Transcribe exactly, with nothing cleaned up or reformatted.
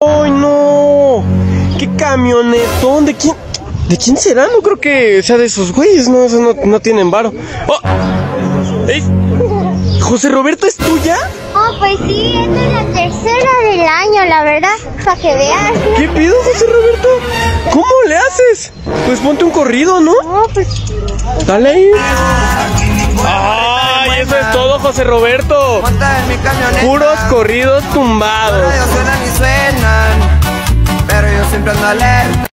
¡Ay, no! ¡Qué camionetón! ¿De quién? ¿De quién será? No creo que sea de esos güeyes, no, esos no, no tienen varo. ¡Oh! ¿Es? ¿José Roberto es tuya? Oh, pues sí, esta es la tercera del año, la verdad, para que veas. ¿Qué pido, José Roberto? ¿Cómo le haces? Pues ponte un corrido, ¿no? No, pues... Dale ahí. ¡Ay, eso es todo, José Roberto! Monta en mi camioneta. Puros corridos tumbados. Ellos suenan y suenan, pero yo siempre ando alerta.